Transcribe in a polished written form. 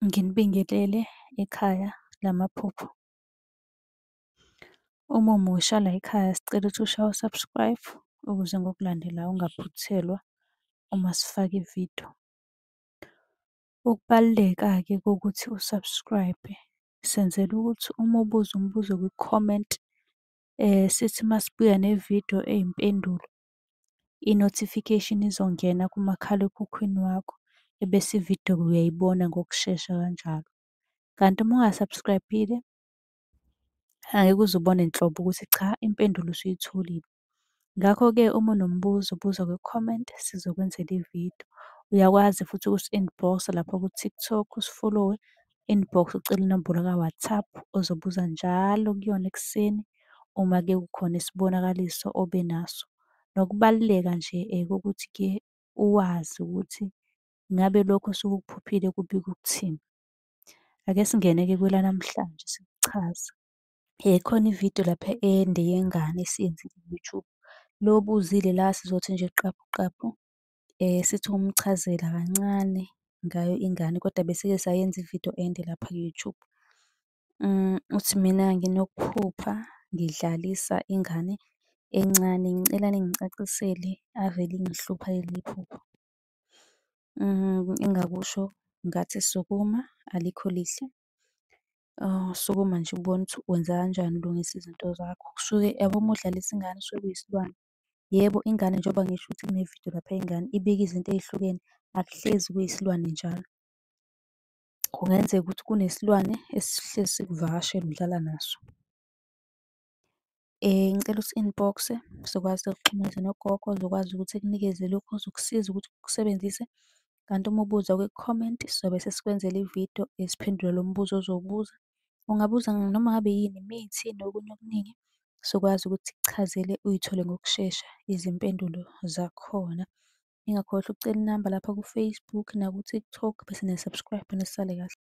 Nginibingelele ekhaya lamaphupho. Uma umusha la ekhaya sicela ukuthi ushaye u-subscribe ukuze ngokulandelayo ungaphuthelwa uma sifaka ividiyo. Ukubaluleka-ke kokuthi u-subscribe senzela ukuthi uma ubuza umbuzo kwi-comment sithi masibuya nevidiyo eyimpendulo, i-notification izongena kumakhalekhukhwini wakho ebese ividiyo uyayibona ngokushesha kanjalo. Kanti uma unga-subscribe-ile angeke uze ubone nhlobo ukuthi cha, impendulo usuyitholile. Ngakho-ke uma unombuzo buza kwi-comment sizokwenzela ividiyo. Uyakwazi futhi ukusi-inbox-a lapha ku-TikTok usi-follow-we, inbox ucele inombolo ka-WhatsApp ozobuza njalo kuyona ekuseni uma-ke kukhona isibonakaliso obenaso. Nokubaluleka nje kokuthi-ke uwazi ukuthi ngabe lokho osuke ukuphuphile kubika ukuthini. Ake singene-ke kwelanamhlanje sikuchaza. Khona ividiyo lapha ende yengane esiyenzile ku-YouTube. Lo obuzile la sizothi nje qabu qabu sithi ukumchazela kancane ngayo ingane, kodwa bese-ke sayenza ividiyo ende lapha ku-YouTube. Uthi mina nginokuphupha ngidlalisa ingane encane, ngicela ningicacisele ave lingihlupha leli phupho. Engingakusho ngathi sukuma alikho lihle. Sukuma nje ubone ukuthi wenza kanjani ulungisa izinto zakho. Kusuke yabo uma udlalisa ingane kusuke kuyisilwane. Yebo, ingane njengoba ngisho ukuthi kunevidiyo lapha yengane ibika izinto ey'hlukene, akuhlezi kuyisilwane njalo. Kungenzeka ukuthi kunesilwane esihlezi sikuvakashela udlala naso. Ngicela usi-inbox-e sizokwazi ukuxhumana nogogo ozokwazi ukuthi ekunikeze lokhu ozokusiza ukuthi ukusebenzise. Kanti uma ubuza kwi-comment sizobe sesikwenzela ividiyo esiphendula lo mbuzo ozowubuza. Ungabuza noma ngabe yini, imithi nokunye okuningi sizokwazi ukuthi sikuchazele uy'thole ngokushesha izimpendulo zakhona. Ningakhohlwa ukucela inamba lapha ku-Facebook naku-TikTok bese niya-subscribe-a nisale kahle.